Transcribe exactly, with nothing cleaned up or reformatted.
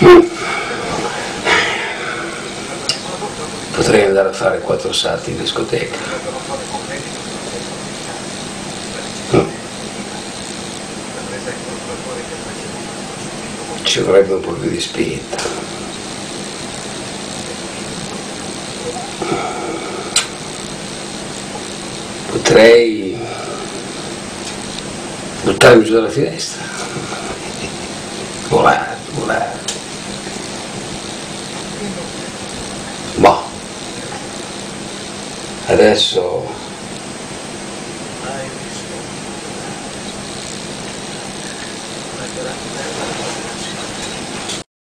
Potrei andare a fare quattro salti in discoteca. Ci vorrebbe un po' più di spinta. Potrei buttarmi giù dalla finestra, volare, volare. Boh, adesso